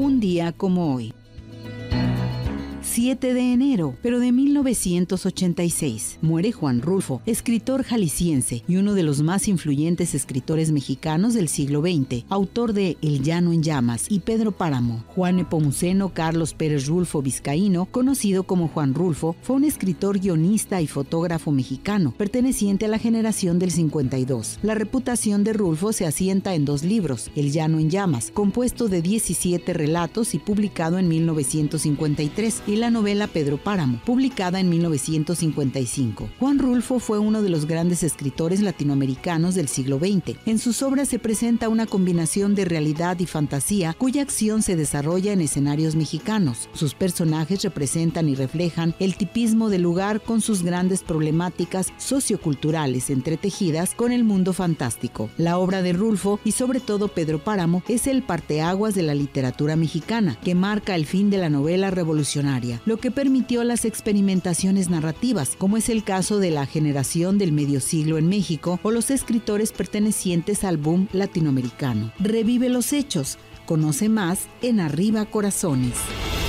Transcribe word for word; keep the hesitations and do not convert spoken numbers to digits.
Un día como hoy. siete de enero, pero de mil novecientos ochenta y seis, muere Juan Rulfo, escritor jalisciense y uno de los más influyentes escritores mexicanos del siglo veinte, autor de El llano en llamas y Pedro Páramo. Juan Nepomuceno Carlos Pérez Rulfo Vizcaíno, conocido como Juan Rulfo, fue un escritor, guionista y fotógrafo mexicano, perteneciente a la generación del cincuenta y dos. La reputación de Rulfo se asienta en dos libros, El llano en llamas, compuesto de diecisiete relatos y publicado en mil novecientos cincuenta y tres, y la novela Pedro Páramo, publicada en mil novecientos cincuenta y cinco. Juan Rulfo fue uno de los grandes escritores latinoamericanos del siglo veinte. En sus obras se presenta una combinación de realidad y fantasía cuya acción se desarrolla en escenarios mexicanos. Sus personajes representan y reflejan el tipismo del lugar con sus grandes problemáticas socioculturales entretejidas con el mundo fantástico. La obra de Rulfo, y sobre todo Pedro Páramo, es el parteaguas de la literatura mexicana, que marca el fin de la novela revolucionaria, lo que permitió las experimentaciones narrativas, como es el caso de la generación del medio siglo en México o los escritores pertenecientes al boom latinoamericano. Revive los hechos. Conoce más en Arriba Corazones.